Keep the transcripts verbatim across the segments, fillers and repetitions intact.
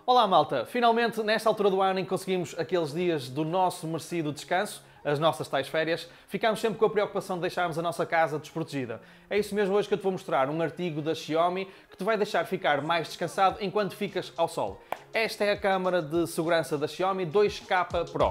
Olá malta, finalmente nesta altura do ano em que conseguimos aqueles dias do nosso merecido descanso, as nossas tais férias, ficámos sempre com a preocupação de deixarmos a nossa casa desprotegida. É isso mesmo hoje que eu te vou mostrar, um artigo da Xiaomi que te vai deixar ficar mais descansado enquanto ficas ao sol. Esta é a câmara de segurança da Xiaomi dois K Pro.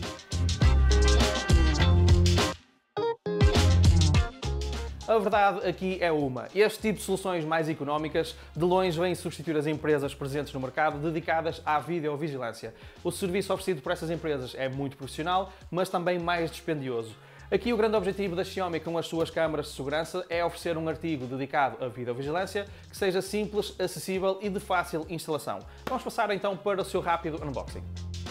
A verdade aqui é uma. Este tipo de soluções mais económicas de longe vêm substituir as empresas presentes no mercado dedicadas à videovigilância. O serviço oferecido por essas empresas é muito profissional, mas também mais dispendioso. Aqui o grande objetivo da Xiaomi com as suas câmaras de segurança é oferecer um artigo dedicado à videovigilância que seja simples, acessível e de fácil instalação. Vamos passar então para o seu rápido unboxing.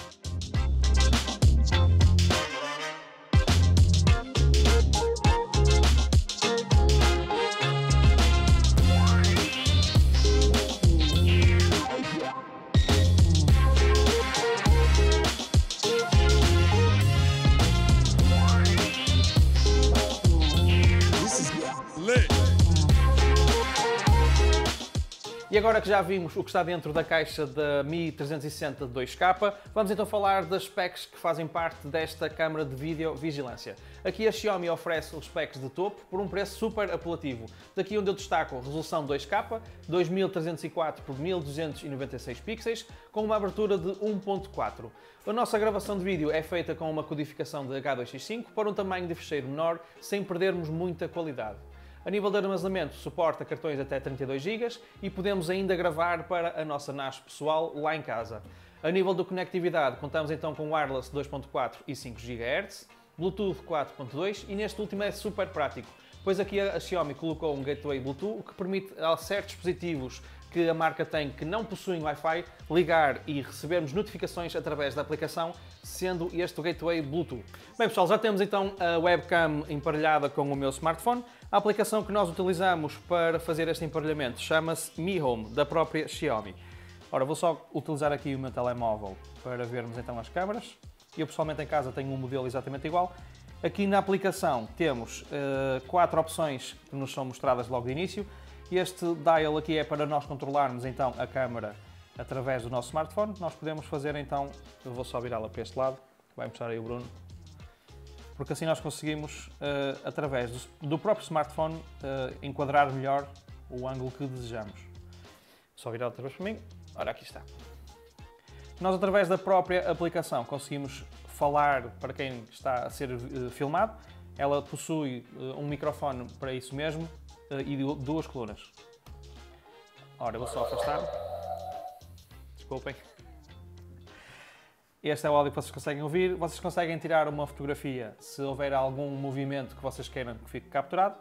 E agora que já vimos o que está dentro da caixa da Mi trezentos e sessenta dois K, vamos então falar das specs que fazem parte desta câmara de videovigilância. Aqui a Xiaomi oferece os specs de topo por um preço super apelativo. Daqui onde eu destaco a resolução dois K, dois mil trezentos e quatro por mil duzentos e noventa e seis pixels, com uma abertura de um ponto quatro. A nossa gravação de vídeo é feita com uma codificação de H duzentos e sessenta e cinco para um tamanho de fecheiro menor, sem perdermos muita qualidade. A nível de armazenamento, suporta cartões até trinta e dois gigas e podemos ainda gravar para a nossa N A S pessoal lá em casa. A nível de conectividade, contamos então com wireless dois ponto quatro e cinco gigahertz, Bluetooth quatro ponto dois e neste último é super prático, pois aqui a Xiaomi colocou um gateway Bluetooth, o que permite a certos dispositivos que a marca tem que não possuem Wi-Fi ligar e recebermos notificações através da aplicação, sendo este o gateway Bluetooth. Bem pessoal, já temos então a webcam emparelhada com o meu smartphone. A aplicação que nós utilizamos para fazer este emparelhamento chama-se Mi Home, da própria Xiaomi. Ora, vou só utilizar aqui o meu telemóvel para vermos então as câmaras. Eu pessoalmente em casa tenho um modelo exatamente igual. Aqui na aplicação temos uh, quatro opções que nos são mostradas logo de início. Este dial aqui é para nós controlarmos então a câmara através do nosso smartphone. Nós podemos fazer então, eu vou só virá-la para este lado, vai mostrar aí o Bruno, porque assim nós conseguimos, uh, através do, do próprio smartphone, uh, enquadrar melhor o ângulo que desejamos. Só virar outra vez para mim, ora aqui está. Nós através da própria aplicação conseguimos falar para quem está a ser uh, filmado. Ela possui uh, um microfone para isso mesmo, e duas colunas. Ora, eu vou só afastar. Desculpem. Este é o áudio que vocês conseguem ouvir. Vocês conseguem tirar uma fotografia se houver algum movimento que vocês queiram que fique capturado.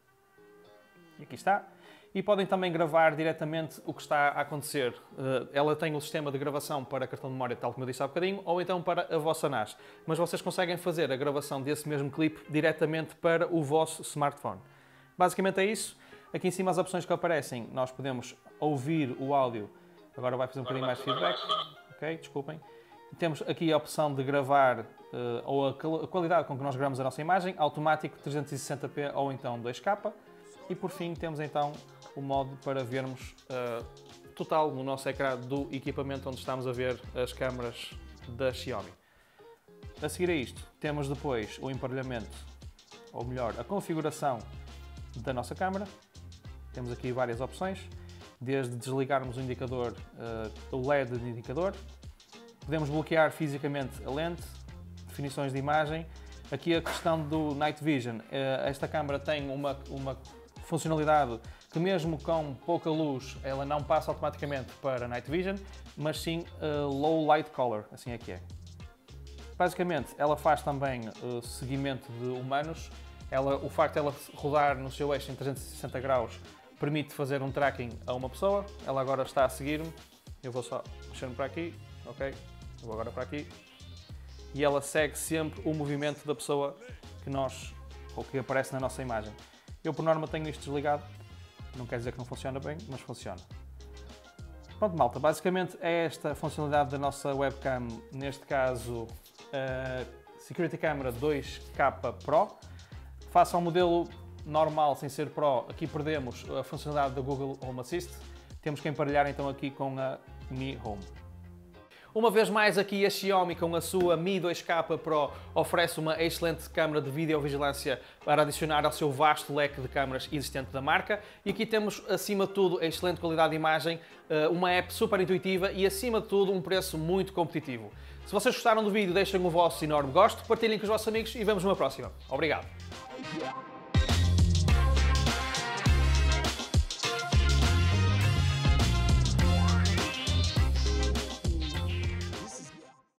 E aqui está. E podem também gravar diretamente o que está a acontecer. Ela tem o sistema de gravação para cartão de memória, tal como eu disse há bocadinho, ou então para a vossa N A S. Mas vocês conseguem fazer a gravação desse mesmo clipe diretamente para o vosso smartphone. Basicamente é isso. Aqui em cima as opções que aparecem, nós podemos ouvir o áudio. Agora vai fazer um bocadinho mais de feedback. Ok, desculpem. Temos aqui a opção de gravar, uh, ou a, a qualidade com que nós gravamos a nossa imagem, automático trezentos e sessenta p ou então dois K. E por fim temos então o modo para vermos uh, total no nosso ecrã do equipamento onde estamos a ver as câmaras da Xiaomi. A seguir a isto, temos depois o emparelhamento, ou melhor, a configuração da nossa câmara. Temos aqui várias opções, desde desligarmos o indicador, uh, o L E D de indicador, podemos bloquear fisicamente a lente, definições de imagem. Aqui a questão do Night Vision, uh, esta câmara tem uma, uma funcionalidade que mesmo com pouca luz ela não passa automaticamente para Night Vision, mas sim uh, Low Light Color, assim é que é. Basicamente ela faz também uh, seguimento de humanos. Ela, o facto de ela rodar no seu eixo em trezentos e sessenta graus permite fazer um tracking a uma pessoa. Ela agora está a seguir-me. Eu vou só mexer-me para aqui. Ok. Eu vou agora para aqui. E ela segue sempre o movimento da pessoa que nós, ou que aparece na nossa imagem. Eu por norma tenho isto desligado. Não quer dizer que não funciona bem, mas funciona. Pronto malta, basicamente é esta a funcionalidade da nossa webcam, neste caso a Security Camera dois K Pro. Face ao modelo normal, sem ser Pro, aqui perdemos a funcionalidade da Google Home Assist. Temos que emparelhar então aqui com a Mi Home. Uma vez mais aqui a Xiaomi com a sua Mi dois K Pro oferece uma excelente câmara de videovigilância para adicionar ao seu vasto leque de câmaras existente da marca. E aqui temos, acima de tudo, a excelente qualidade de imagem, uma app super intuitiva e, acima de tudo, um preço muito competitivo. Se vocês gostaram do vídeo, deixem o vosso enorme gosto, partilhem com os vossos amigos e vemos numa próxima. Obrigado!